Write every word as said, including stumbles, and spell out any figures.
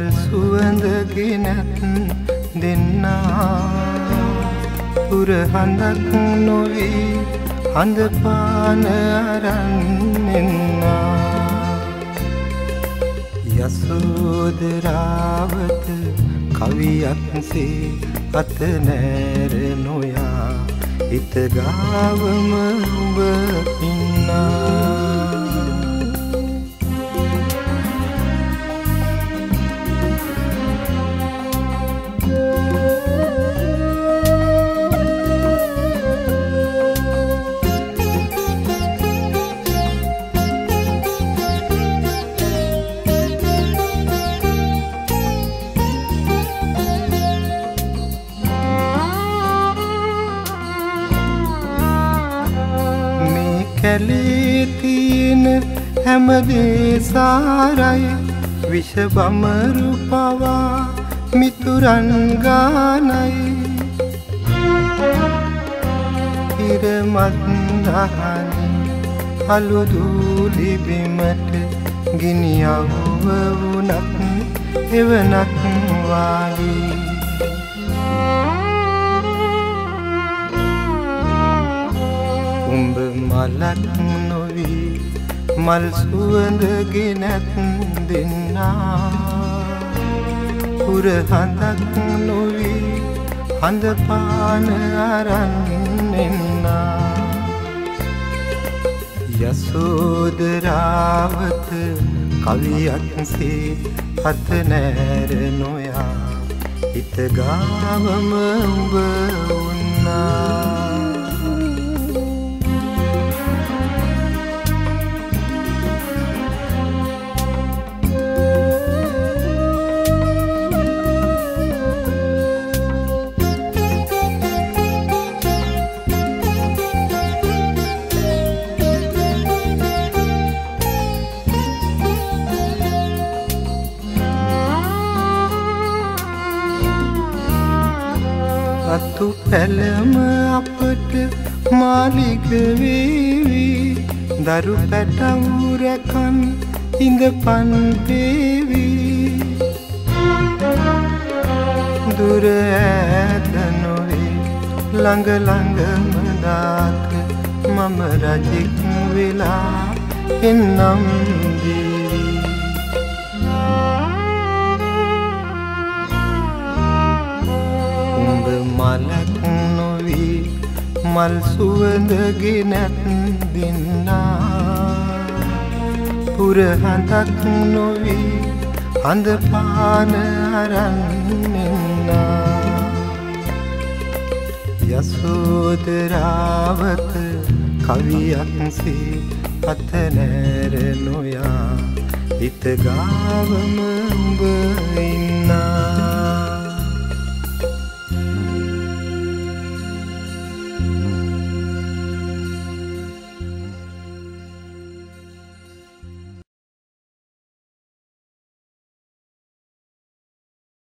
මල් සුවඳ ගෙනත් දෙන්නා පුර හඳක් නොවී හඳ පාන අරන් එන්නා යසෝදරාවත කවියක් සේ අත නැර නොයා හිත ගාවම ඔබ ඉන්නා කැලේ තියෙන හැමදේ සාරයි විෂ බමරු පවා මිතුරන් ගානයි ඉර මත්දහනි අලු දූලි බිමට ගිනි අවුව වුණත් එවනක් වාගේ උඹ මලක් නොවී මල් සුවඳ ගෙනත් දෙන්නා පුර හඳක් නොවී හඳ පාන අරන් එන්නා යසෝදරාවත කවියක් සේ අත නැර නොයා හිත ගාවම උඹ උන්නා අතු පැලම අපට මාලිග වේවි දරු පැටවු රැකන් ඉඳපන් වේවි දුර ඈත නොවේ ළඟ ළඟම දාක මම රජෙක් වෙලා එන්නම් දේවි මලක් නොවී මල් සුවඳ ගෙනත් දෙන්නා පුර හඳක් නොවී හඳ පාන අරන් එන්නා යසෝදරාවත කවියක් සේ අත නැර නොයා හිත ගාවම උඹ